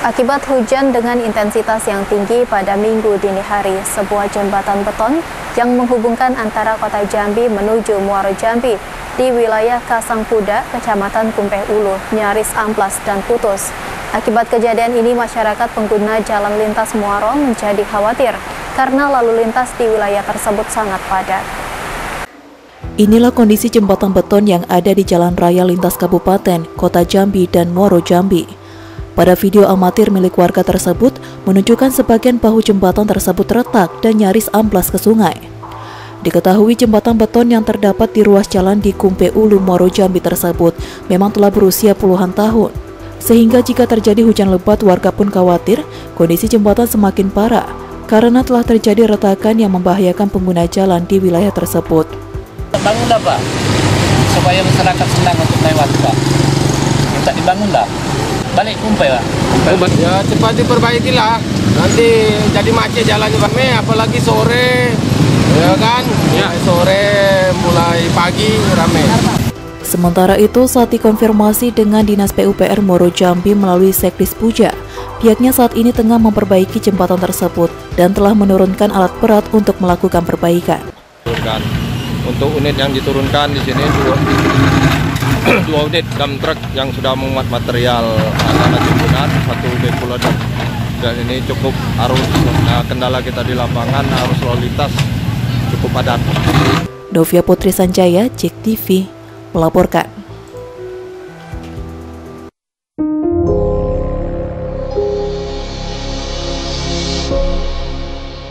Akibat hujan dengan intensitas yang tinggi pada Minggu dini hari, sebuah jembatan beton yang menghubungkan antara kota Jambi menuju Muaro Jambi di wilayah Kasangkuda, Kecamatan Kumpeh Ulu, nyaris amplas dan putus. Akibat kejadian ini, masyarakat pengguna jalan lintas Muaro menjadi khawatir karena lalu lintas di wilayah tersebut sangat padat. Inilah kondisi jembatan beton yang ada di Jalan Raya Lintas Kabupaten, Kota Jambi dan Muaro Jambi. Pada video amatir milik warga tersebut menunjukkan sebagian bahu jembatan tersebut retak dan nyaris amplas ke sungai. Diketahui jembatan beton yang terdapat di ruas jalan di Kumpeh Ulu, Muaro Jambi tersebut memang telah berusia puluhan tahun. Sehingga jika terjadi hujan lebat, warga pun khawatir kondisi jembatan semakin parah karena telah terjadi retakan yang membahayakan pengguna jalan di wilayah tersebut. Bangunlah Pak, supaya masyarakat senang untuk lewat Pak. Minta dibangunlah. Balik Kumpeh Pak. Ya cepat diperbaikilah, nanti jadi macet jalannya Pak. Apalagi sore, ya kan? Ya. Sore mulai pagi ramai. Sementara itu, saat dikonfirmasi dengan Dinas PUPR Muaro Jambi melalui Sekdis Puja, pihaknya saat ini tengah memperbaiki jembatan tersebut dan telah menurunkan alat berat untuk melakukan perbaikan. Untuk unit yang diturunkan di sini dua unit dump truck yang sudah memuat material tanah timbunan, satu unit pula dan ini cukup arus kendala kita di lapangan, arus lalu lintas cukup padat. Novia Putri Sanjaya, JEK TV melaporkan.